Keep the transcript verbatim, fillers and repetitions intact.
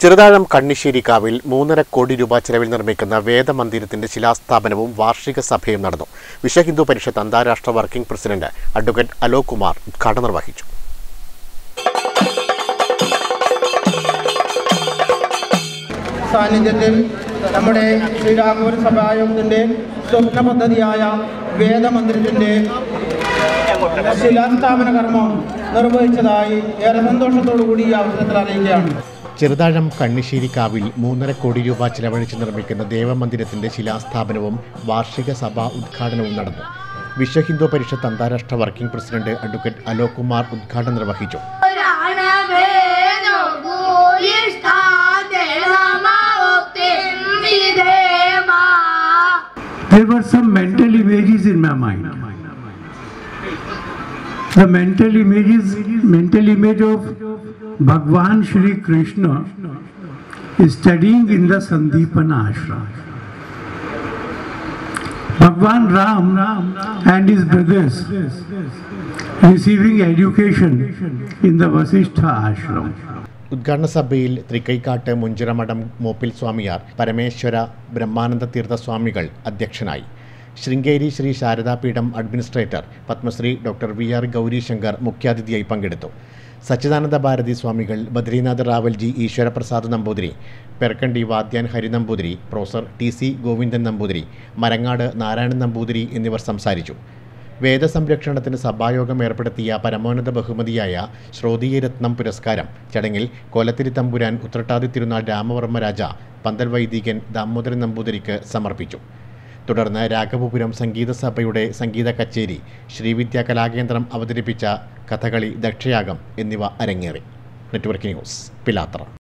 ചെറുതാഴം കണ്ണിശ്ശേരിക്കാവിൽ മൂന്നര കോടി രൂപ ചെലവിൽ നിർമ്മിക്കുന്ന വേദമന്ദിരത്തിന്റെ ശിലാസ്ഥാപനവും വാർഷിക സഭയും നടന്നു. വിശ്വഹിന്ദു പരിഷത്ത് അന്താരാഷ്ട്ര working president advocate Alok Kumar ഉദ്ഘാടനം നിർവഹിച്ചു. സാന്നിധ്യത്തിൽ നമ്മുടെ ശ്രീരാഘവ സഭായോഗത്തിന്റെ സ്വപ്ന പദ്ധതിയായ വേദമന്ദിരത്തിന്റെ ശിലാസ്ഥാപന കർമ്മം നിർവഹിച്ചതായി ഏറെ സന്തോഷത്തോടുകൂടി ഈ അവസരത്തിൽ അറിയിക്കുകയാണ്. ചെറുതാഴം കണ്ണിശ്ശേരിക്കാവിൽ മൂന്നര കോടി രൂപ ചെലവഴിച്ച് നിർമ്മിക്കുന്ന ദേവമന്ദിരത്തിന്റെ ശിലാസ്ഥാപനവും വാർഷിക സഭാ ഉദ്ഘാടനവും നടന്നു. വിശ്വഹിന്ദു പരിഷത്ത് അന്താരാഷ്ട്ര working president advocate Alok Kumar ഉദ്ഘാടനം നിർവഹിച്ചു. There were some mental images in my mind. The mental images, mental image of Bhagwan Shri Krishna is studying in the Sandipana ashram. Bhagwan Ram and his brothers receiving education in the Vasishtha ashram. ഉദ്ഘാടന സഭയിൽ തൃക്കൈക്കാട്ട് മുഞ്ചിറമഠം മോപ്പിൽ സ്വാമിയാർ, പരമേശ്വര ബ്രഹ്മാനന്ദ തീർത്ഥ സ്വാമികൾ അധ്യക്ഷനായി. Sringeri Sri Sharadapeetham administrator Padmashri doctor V R Gaurishankar മുഖ്യാതിഥിയായി പങ്കെടുത്തു. സച്ചിദാനന്ദ ഭാരതി സ്വാമികൾ, Badrinath Rawalji, Eswaraprasad Namboothiri, Perkandi Vadhyan Hari Namboothiri, professor T C Govindan Namboothiri, Marangad Narayanan Namboothiri എന്നിവർ സംസാരിച്ചു. വേദസംരക്ഷണത്തിന് സഭായോഗം ഏർപ്പെടുത്തിയ പരമോന്നത ബഹുമതിയായ ശ്രോതീയരത്നം പുരസ്കാരം ചടങ്ങിൽ കോലത്തിരി തമ്പുരാൻ, ഉത്രട്ടാതി തിരുനാൾ രാമവർമ്മ രാജ, പന്തൽ വൈദികൻ ദാമോദരൻ നമ്പൂതിരിക്ക് സമർപ്പിച്ചു. തുടർന്ന് രാഘവപുരം സംഗീത സഭയുടെ സംഗീത കച്ചേരി, ശ്രീവിദ്യാ കലാകേന്ദ്രം അവതരിപ്പിച്ച കഥകളി, ദക്ഷയാഗം എന്നിവ അരങ്ങേറി. Network news, Pilathara.